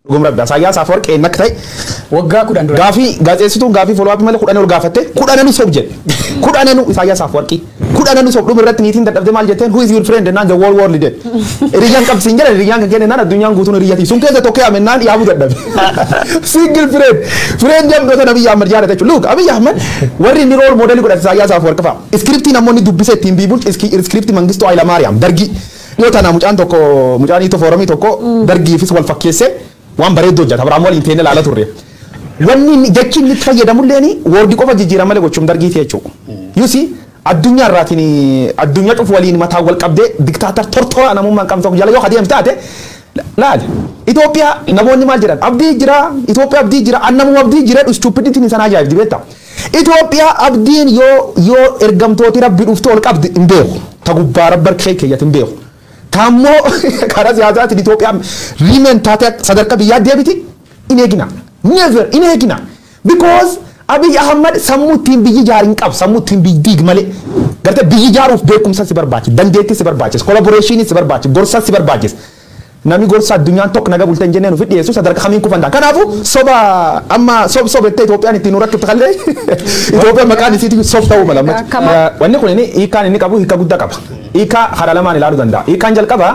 Gumra Basaya Safor ke naktai waggaa kudhan dura gaafii gaazexeessituun gaafii follow up malee kudhan ol gaafatte kudhananu sob jedhe kudhananu Isaayyaas Afwerqii kudhananu sob dhuma irratti niitiin dadhabde maal jetteen who is your friend naan the world leader hiriyyaan qabsiin jedhan hiriyyaan kan kenne naan addunyaan guutuun hiriyyati sun keessa tokko yaame naan yaabu dadhabe single friend jamdoota Abiy Ahmed jaalate jechuudha look Abiy Ahmed warri inni role model godhate Isaayyaas Afwerqii fa'a scriptii namoonni dubbise ittiin biibuun scriptii Mangistuu Hayilamaariyaam dargii yoo tana mucaan tokko mucaan ito foorumii tokko dargiifis wal fakkeesse waan bareeddoo hojjeta Abrahaam waliin teenne ilaala turre wanni jechi inni fayyadamulleeni woordi qofa jijjiirama malee gochuun dargiiti jechuudha yusi addunyaa irraatiin addunyaa cufu waliin mataa wal qabdee diktaatar tortora namummaan qabdu jala yoo hadeemte taate laal Itoophiyaa namoonni maal jedhan abdii jira Itoophiyaa abdii jira annamu abdii jira stupidity ni sana ajaa'ib dibeetta Itoophiyaa abdiin yoo ergamtooti rabbi dhufte ol qabdi hin beeku tagubbaa rabbar keeyyat hin beeku Tammo karaa siyaasaatti Itoophiyaa rimen taate sadarkaa biyyaa deebiti in eegina never in eegina because Abiy Ahmed sammuutiin biyyi jaarin qab sammuutiin biyyi diig malee gartee biyyi jaaruuf beekumsa si barbaachisa dandeettii si barbaachisa collaboration si barbaachisa gorsa si barbaachisa nami gorsa addunyaan tokko naga bulteen jenneen ufi dhiyeessu sadarkaa kamiin kufanda kanaafu soba amma sobette Itoophiyaan ittiin urakkifte kallee Itoophiyaan maqaan isiitii sof ta'uu mala wanni kun hiikaan inni qabu hiika guddaa qaba hiika haala lamaan ilaaluu danda'a hiikaan jalqaba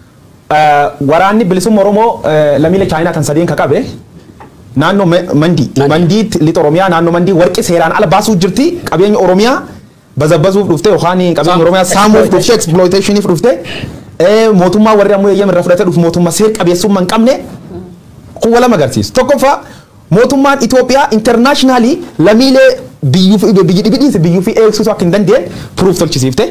waraanni bilisummaa Oromoo lammiilee Chaayinaa kan sadiin ka qabe naannoo mandii lixa Oromiyaa naannoo mandii warqi seeraan ala baasuu jirti qabeenya Oromiyaa bazabbasuuf dhufte yookaan qabeenya Oromiyaa saamuuf dhufte exploitationiif dhufte mootummaa warri ammoo eeyyama irraa fudhatee dhufu mootummaa seer qabeessummaa hin qabne kun wala magarsiisu tokkoffaa mootummaan Itoophiyaa internationally lammiilee biyyi dhibidhiinsa biyyuu fi eegsisuu akka hin dandeenye proof tolchisiifte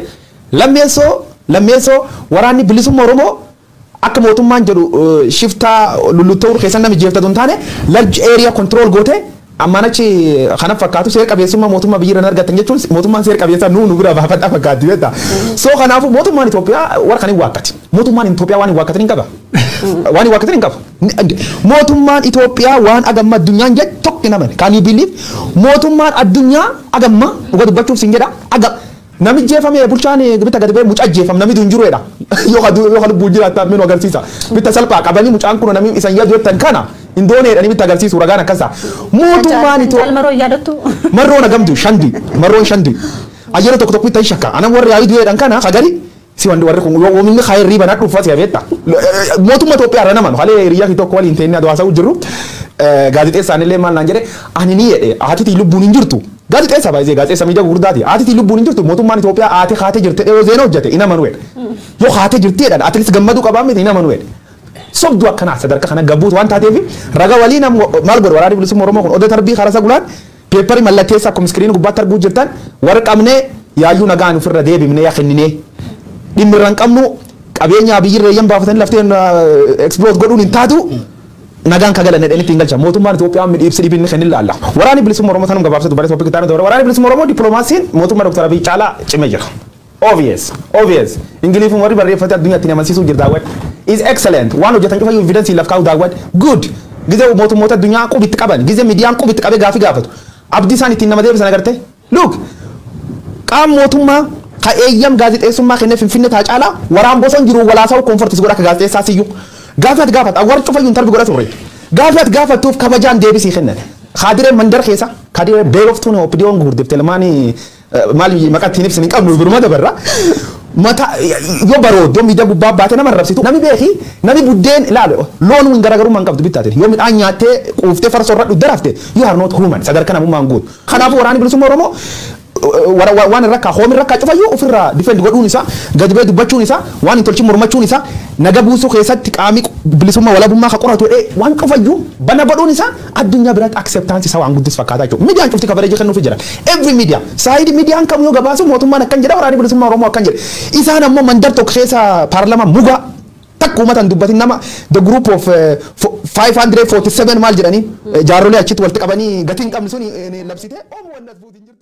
lammeessoo waraanni bilisummaa Oromoo akka mootummaan jedhu shiftaa lullutta'uu keessan nami jeeftatu hin taane large area control goote ammaan achi kana fakkaatu seer qabeessummaa mootummaa biyyi irraa argatan jechuun mootummaan seer qabeessaa nu bira baafadhaa fakkaatti beekta soo kanaafu mootummaan Itoophiyaa warra kan hin waakkati mootummaan Itoophiyaa waan hin waakkatan hin qaba waan hin waakkatan hin qaba mootummaan Itoophiyaa waan agamma addunyaan jedhu tokko namani kan biliif mootummaan addunyaa agamma dhuga dubbachuuf sin jedha nami jeefame bulchaan bitta gadi bee mucaa jeefam nami dunjureedha yoo lubbuu jiraata minu agarsiisa bitta salphaa qabanii mucaan kun nami isan yaadu jettan kana indooneedha bitta agarsiisu ragaan akkasa mootummaan Itoophiyaa maroo yaadattu maroo nagamdu maroo shandi ayyana tokko tokko itti shakka anan warri yaadu jedhan kana hagari si wandi warri kun yoo minni khayri bana dhufa siya beetta mootummaa Itoophiyaa irra naman halee hiriyaa tokko waliin teenne adwaasa jiru gaazexeessaan illee maal naan jedhe ani ni jedhe haatitii lubbuun hin jirtu gaazexeessa baay'ee gaazexeessa miidhaa gurguddaati haatitii lubbuun hin jirtu mootummaan Itoophiyaa haati haate jirte dhiyoo zeena hojjete ina manu'edha yoo haate jirteedhaan atilis gammaduu qabaa miti ina manu'edha sobduu akkanaa sadarkaa kana gabbuutu waan taateef raga waliin maal godhu waraanni bilisummaa Oromoo kun odoo tarbii karasa gulaan peepparii mallatteessa akkuma iskiriin gubbaatti arguu jirtan warra qabnee yaayyuu nagaan ofirra deebifnee yaa kenninee dhimmi irra hin qabnu qabeenya biyyirra eeyyan baafatanii lafteen exploit godhuun hin taatu nagaan kagalan edeni tingalcha mootummaan Itoophiyaa midhiibsi dhibinni kennin laalla waraanni bilisummaa Oromoo tanum gabaabsatu bare topic taane dora waraanni bilisummaa Oromoo diplomaasiin mootummaa Dr. Abiy caalaa cimee jira obvious ingiliifin warri barreeffate addunyaatti namansiisuu jirta daawwat is excellent waan hojjetan cufa evidence laf kaa'u daawwat good gize mootummoota addunyaa qubitti qaban gize miidiyaan qubitti qabee gaafii gaafatu abdii isaan ittiin nama deebisan agarte look qaam mootummaa ka eeyyam gaazexeessummaa kennee finfinne taa caalaa waraan boson jiru walaasaa'u konfortis godha akka gaazexeessaa siyyuu gaafat awwar cufayyuun tarbi godha turre gaafatuuf kabajaan deebisii kennan kaadiree mandar keessa kaadiree beeloftuun oppidiyoon gurgurdifte lamaanii maal maqattiin ibsin hin qabnu biruma dabarra mata yoo barooddoo miidhaa gubbaa baate nama rabsitu nami beeki nami buddeen ilaale loon hin garaagarummaa hin qabdu bittaatiin yoo midhaan nyaattee quuftee farsa irra dhudda rafte you are not human sadarkaa namummaan guutu kanaafuu waraanni bilisummaa Oromoo waan rakka hoomi rakka cufayyuu ofirraa defend godhuun isaa gadi bee dubbachuun isaa waan hin tolchin mormachuun isaa naga buusuu keessatti qaamii bilisummaa walabummaa ka qoratu waan cufayyuu bana godhuun isaa addunyaa biratti acceptance isaa waan guddis fakkaataa jechuudha miidiyaan cufti kabareejii kennuufi jiran every media saayidii miidiyaan kam yoo gabaasu mootummaan akkan jedha waraanni bilisummaa Oromoo akkan jedha isaan ammoo mandar tokko keessa paarlamaa mugaa takka uummatan dubbatin nama the group of 547 maal jedhanii jaarrolee achitti walitti qabanii gatiin qabni sun labsite oomu wannas buutiin jirtu